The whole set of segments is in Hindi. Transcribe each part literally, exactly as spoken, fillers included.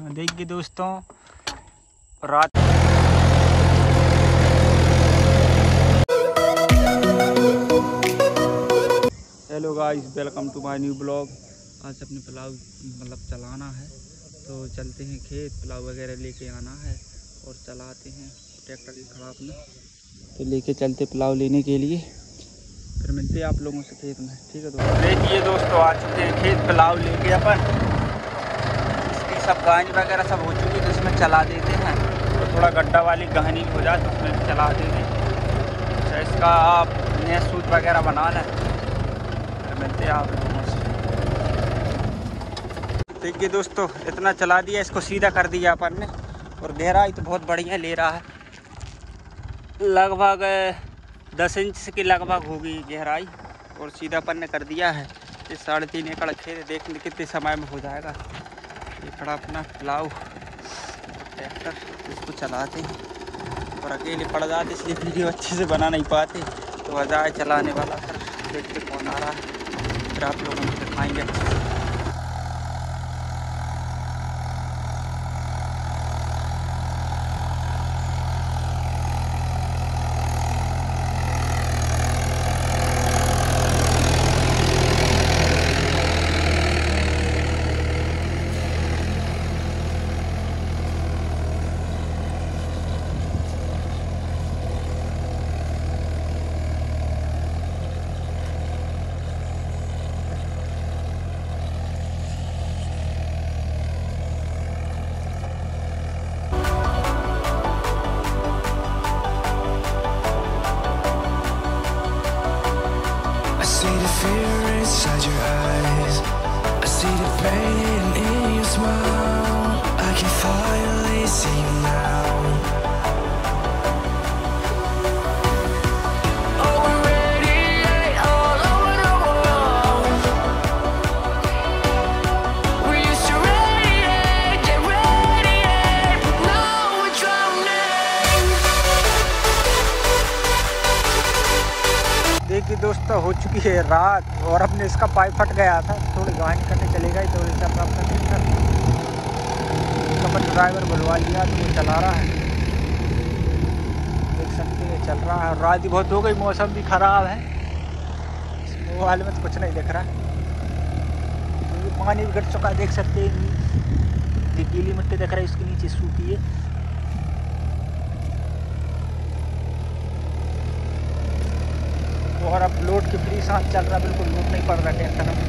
देखिए दोस्तों, रात hello guys, welcome to my new blog. आज अपने पुलाव मतलब चलाना है तो चलते हैं खेत, पुलाव वगैरह लेके आना है और चलाते हैं। ट्रैक्टर की खड़ा अपने तो लेके चलते पुलाव लेने के लिए, फिर मिलते हैं आप लोगों से खेत में। ठीक है दोस्तों, देखिए दोस्तों आ चुके हैं खेत, पुलाव लेके अपन। इसकी सब गानी वगैरह सब हो चुकी तो इसमें चला देते हैं, तो थोड़ा गड्ढा वाली गहनी हो जाए तो उसमें चला देंगे। अच्छा, इसका आप नया सूट वगैरह बनाना है, मिलते हैं आप लोगों से। देखिए दोस्तों, इतना चला दिया, इसको सीधा कर दिया अपन ने और गहराई तो बहुत बढ़िया ले रहा है, लगभग दस इंच की लगभग होगी गहराई, और सीधा अपन ने कर दिया है। ये साढ़े तीन एकड़ खेत, देखने कितने समय में हो जाएगा। ये खड़ा अपना पुलाव ट्रैक्टर, इसको चलाते हैं और अकेले पड़ जाते इसलिए वीडियो अच्छे से बना नहीं पाते, तो वजह है चलाने वाला। फिर देखते कौन आ रहा है, फिर आप लोगों को दिखाएंगे अच्छे से। I see the fear inside your eyes, I see the pain in your smile. I can finally see you now. Oh, we radiate all over the world. We used to radiate, get radiate, but now we're drowning. देखिए दोस्तों, हो चुकी है रात और अपने इसका पाइप फट गया था, थोड़ी गानी करने चले गए तो चल रहा अपना ट्रैक्टर। अपन ड्राइवर बुलवा लिया तो वो चला रहा है, देख सकते हैं चल रहा है। रात ही बहुत हो गई, मौसम भी ख़राब है, मोबाइल में तो कुछ नहीं दिख रहा है, क्योंकि पानी भी घट चुका है, देख सकते हैं। गीली मिट्टी दिख रही है, उसके नीचे सूखी है। और अब लोड की फ्री सांस चल रहा है, बिल्कुल लोड नहीं पड़ रहा ट्रैक्टर में।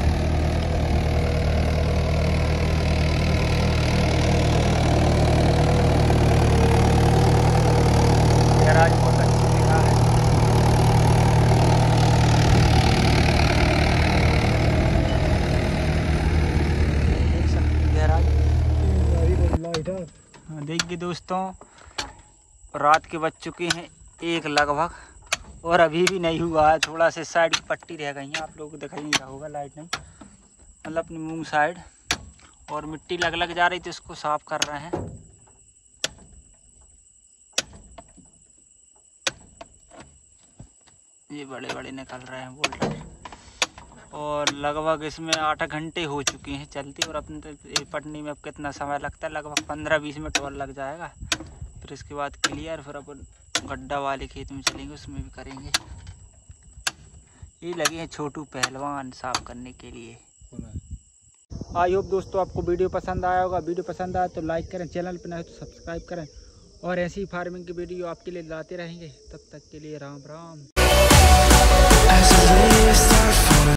गैराज बहुत अच्छी जगह है। देख सकते हैं गैराज। हाँ, देखिए दोस्तों, रात के बज चुके हैं एक लगभग, और अभी भी नहीं हुआ है। थोड़ा से साइड की पट्टी रह गई है, आप लोगों को दिखाई नहीं रहा होगा, लाइट नहीं, मतलब अपनी मूंग साइड, और मिट्टी लग लग जा रही थी, इसको साफ कर रहे हैं। ये बड़े बड़े निकल रहे हैं बोल्डर, और लगभग इसमें आठ घंटे हो चुके हैं चलते, और अपने तो पटनी में अब कितना समय लगता है, लगभग पंद्रह बीस मिनट और लग जाएगा। फिर इसके बाद क्लियर, फिर अपन गड्ढा वाले खेत में चलेंगे, उसमें भी करेंगे। ये लगे हैं छोटू पहलवान साफ करने के लिए। आई होप दोस्तों आपको वीडियो पसंद आया होगा। वीडियो पसंद आया तो लाइक करें, चैनल पर नए तो सब्सक्राइब करें, और ऐसी फार्मिंग की वीडियो आपके लिए लाते रहेंगे। तब तक के लिए राम राम।